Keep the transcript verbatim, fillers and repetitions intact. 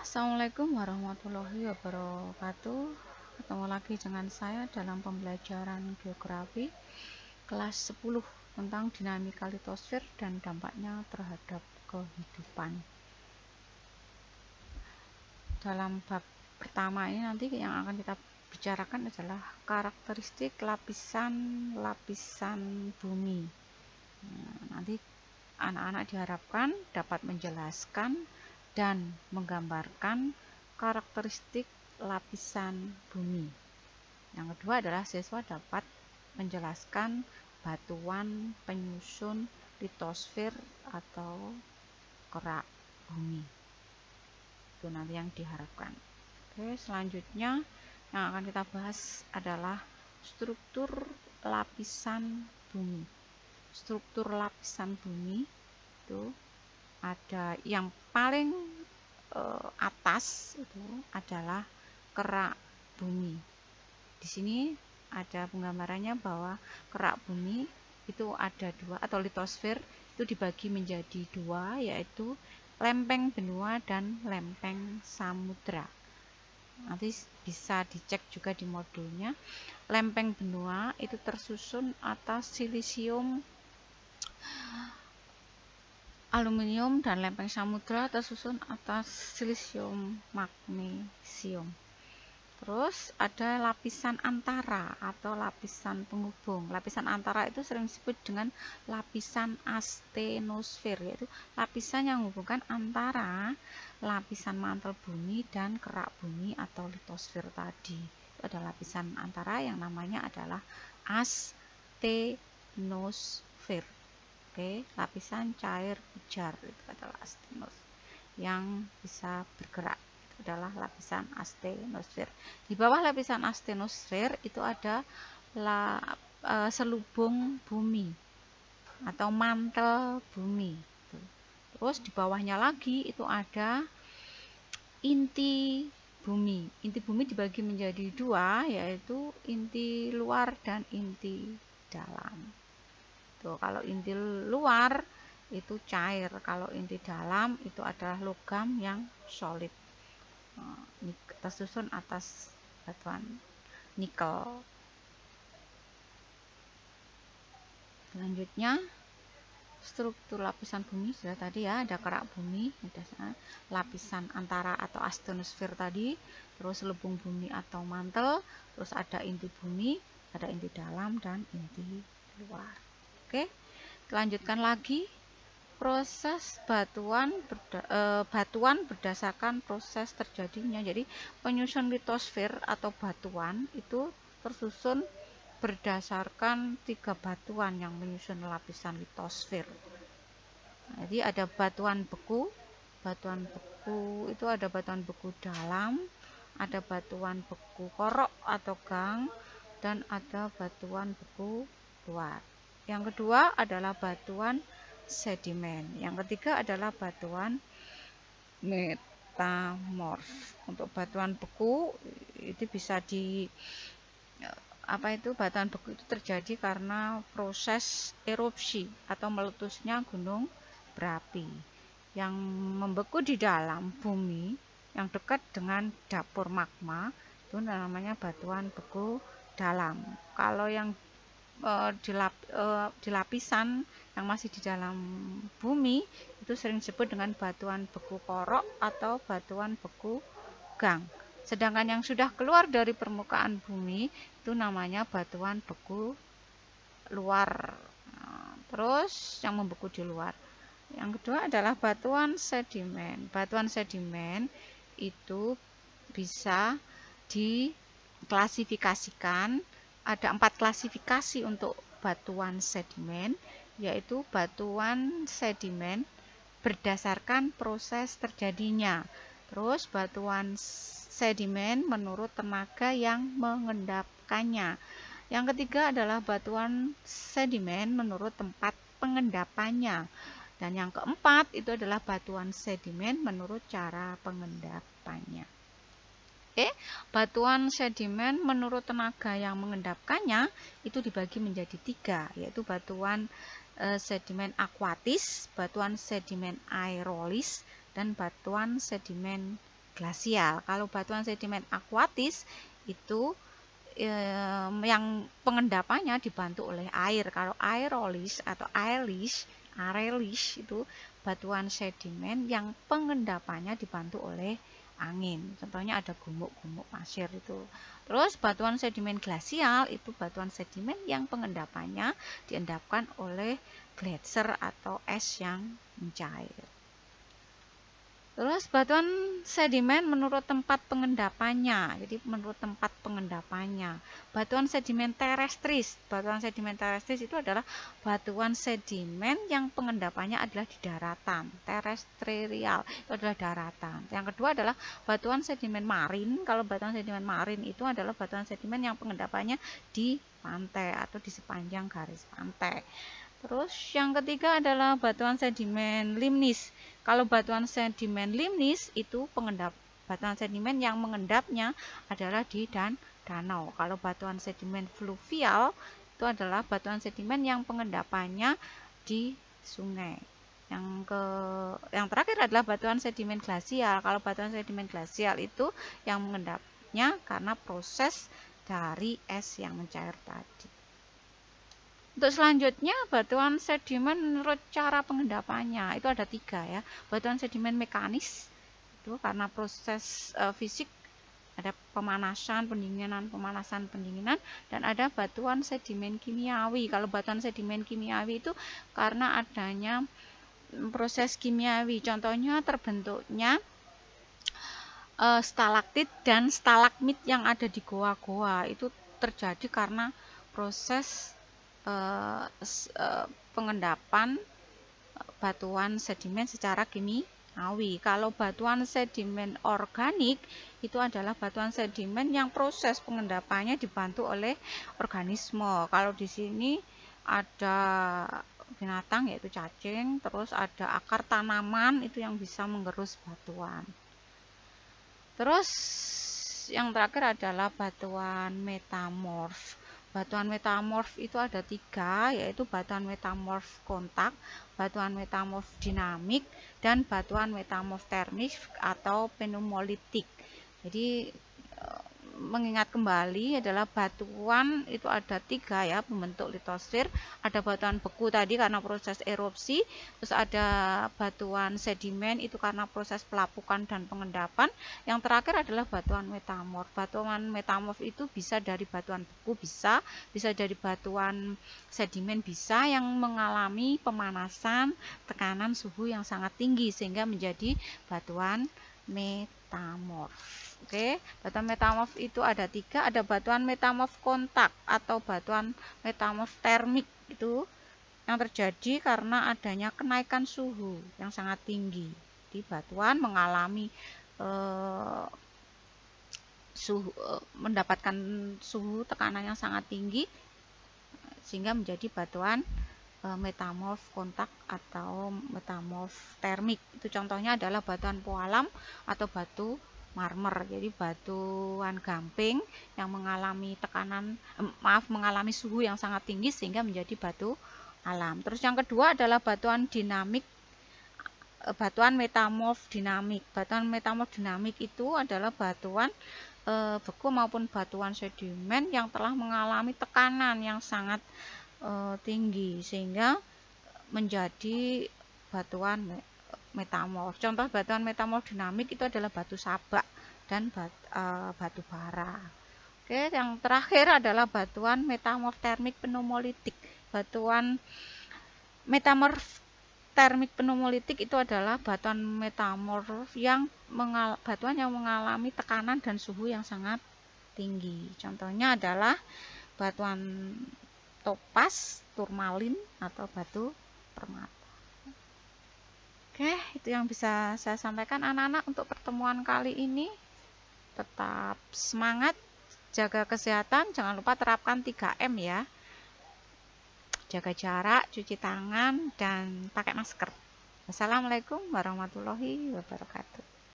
Assalamualaikum warahmatullahi wabarakatuh. Ketemu lagi dengan saya dalam pembelajaran geografi kelas sepuluh tentang dinamika litosfer dan dampaknya terhadap kehidupan. Dalam bab pertama ini nanti yang akan kita bicarakan adalah karakteristik lapisan-lapisan bumi. Nah, nanti anak-anak diharapkan dapat menjelaskan dan menggambarkan karakteristik lapisan bumi. Yang kedua adalah siswa dapat menjelaskan batuan penyusun litosfer atau kerak bumi. Itu nanti yang diharapkan. Oke, selanjutnya yang akan kita bahas adalah struktur lapisan bumi. Struktur lapisan bumi itu ada yang paling eh, atas itu adalah kerak bumi. Di sini ada penggambarannya bahwa kerak bumi itu ada dua, atau litosfer itu dibagi menjadi dua, yaitu lempeng benua dan lempeng samudra. Nanti bisa dicek juga di modulnya. Lempeng benua itu tersusun atas silisium, aluminium, dan lempeng samudra tersusun atas silisium magnesium. Terus ada lapisan antara atau lapisan penghubung. Lapisan antara itu sering disebut dengan lapisan astenosfer, yaitu lapisan yang menghubungkan antara lapisan mantel bumi dan kerak bumi atau litosfer tadi. Itu ada lapisan antara yang namanya adalah astenosfer. Oke, lapisan cair pijar itu adalah astenos yang bisa bergerak, itu adalah lapisan astenosfer. Di bawah lapisan astenosfer itu ada la, e, selubung bumi atau mantel bumi. Terus di bawahnya lagi itu ada inti bumi. Inti bumi dibagi menjadi dua, yaitu inti luar dan inti dalam. Tuh, kalau inti luar itu cair, kalau inti dalam itu adalah logam yang solid, tersusun atas batuan nikel. Selanjutnya struktur lapisan bumi sudah tadi ya, ada kerak bumi, ada lapisan antara atau astenosfer tadi, terus selubung bumi atau mantel, terus ada inti bumi, ada inti dalam dan inti luar. Oke, lanjutkan lagi. Proses batuan berda, e, batuan berdasarkan proses terjadinya. Jadi penyusun litosfer atau batuan itu tersusun berdasarkan tiga batuan yang menyusun lapisan litosfer. Jadi ada batuan beku. Batuan beku itu ada batuan beku dalam, ada batuan beku korok atau gang, dan ada batuan beku luar. Yang kedua adalah batuan sedimen. Yang ketiga adalah batuan metamorf. Untuk batuan beku itu bisa di apa itu batuan beku itu terjadi karena proses erupsi atau meletusnya gunung berapi yang membeku di dalam bumi yang dekat dengan dapur magma, itu namanya batuan beku dalam. Kalau yang Dilap, dilapisan yang masih di dalam bumi itu sering disebut dengan batuan beku korok atau batuan beku gang. Sedangkan yang sudah keluar dari permukaan bumi itu namanya batuan beku luar. Terus yang membeku di luar. Yang kedua adalah batuan sedimen. Batuan sedimen itu bisa diklasifikasikan. Ada empat klasifikasi untuk batuan sedimen, yaitu batuan sedimen berdasarkan proses terjadinya. Terus batuan sedimen menurut tenaga yang mengendapkannya. Yang ketiga adalah batuan sedimen menurut tempat pengendapannya. Dan yang keempat itu adalah batuan sedimen menurut cara pengendapannya. Oke, batuan sedimen menurut tenaga yang mengendapkannya itu dibagi menjadi tiga, yaitu batuan e, sedimen akuatis, batuan sedimen aerolis, dan batuan sedimen glasial. Kalau batuan sedimen akuatis itu eh, yang pengendapannya dibantu oleh air. Kalau aerolis atau aelis, arelis itu batuan sedimen yang pengendapannya dibantu oleh angin. Contohnya ada gumuk-gumuk pasir itu. Terus batuan sedimen glasial itu batuan sedimen yang pengendapannya diendapkan oleh gletser atau es yang mencair. Terus batuan sedimen menurut tempat pengendapannya. Jadi menurut tempat pengendapannya. Batuan sedimen terestris. Batuan sedimen terestris itu adalah batuan sedimen yang pengendapannya adalah di daratan. Terestrial itu adalah daratan. Yang kedua adalah batuan sedimen marin. Kalau batuan sedimen marin itu adalah batuan sedimen yang pengendapannya di pantai atau di sepanjang garis pantai. Terus yang ketiga adalah batuan sedimen limnis. Kalau batuan sedimen limnis itu pengendap batuan sedimen yang mengendapnya adalah di dan danau. Kalau batuan sedimen fluvial itu adalah batuan sedimen yang pengendapannya di sungai. Yang ke yang terakhir adalah batuan sedimen glasial. Kalau batuan sedimen glasial itu yang mengendapnya karena proses dari es yang mencair tadi. Untuk selanjutnya, batuan sedimen menurut cara pengendapannya itu ada tiga ya. Batuan sedimen mekanis itu karena proses e, fisik, ada pemanasan, pendinginan, pemanasan, pendinginan, dan ada batuan sedimen kimiawi. Kalau batuan sedimen kimiawi itu karena adanya proses kimiawi. Contohnya terbentuknya e, stalaktit dan stalagmit yang ada di goa-goa itu terjadi karena proses Uh, uh, pengendapan batuan sedimen secara kimiawi. Kalau batuan sedimen organik itu adalah batuan sedimen yang proses pengendapannya dibantu oleh organisme. Kalau di sini ada binatang yaitu cacing, terus ada akar tanaman itu yang bisa menggerus batuan. Terus yang terakhir adalah batuan metamorf. Batuan metamorf itu ada tiga, yaitu batuan metamorf kontak, batuan metamorf dinamik, dan batuan metamorf termik atau pneumolitik. Jadi mengingat kembali adalah batuan itu ada tiga ya, pembentuk litosfer. Ada batuan beku tadi karena proses erupsi, terus ada batuan sedimen itu karena proses pelapukan dan pengendapan. Yang terakhir adalah batuan metamorf. Batuan metamorf itu bisa dari batuan beku, bisa bisa dari batuan sedimen, bisa yang mengalami pemanasan, tekanan suhu yang sangat tinggi sehingga menjadi batuan metamorf. Oke, batuan metamorf itu ada tiga, ada batuan metamorf kontak atau batuan metamorf termik itu yang terjadi karena adanya kenaikan suhu yang sangat tinggi. Di batuan mengalami eh, suhu, eh, mendapatkan suhu tekanan yang sangat tinggi sehingga menjadi batuan eh, metamorf kontak atau metamorf termik. Itu contohnya adalah batuan poalam atau batu marmer. Jadi batuan gamping yang mengalami tekanan eh, maaf mengalami suhu yang sangat tinggi sehingga menjadi batu alam. Terus yang kedua adalah batuan dinamik, eh, batuan metamorf dinamik. Batuan metamorf dinamik itu adalah batuan eh, beku maupun batuan sedimen yang telah mengalami tekanan yang sangat eh, tinggi sehingga menjadi batuan metamorf. Contoh batuan metamorf dinamik itu adalah batu sabak dan bat, uh, batu bara. Oke, yang terakhir adalah batuan metamorf termik pneumolitik. Batuan metamorf termik pneumolitik itu adalah batuan metamorf yang mengal, batuan yang mengalami tekanan dan suhu yang sangat tinggi. Contohnya adalah batuan topas, turmalin atau batu permata. Oke, itu yang bisa saya sampaikan anak-anak untuk pertemuan kali ini. Tetap semangat, jaga kesehatan, jangan lupa terapkan tiga M ya. Jaga jarak, cuci tangan, dan pakai masker. Wassalamualaikum warahmatullahi wabarakatuh.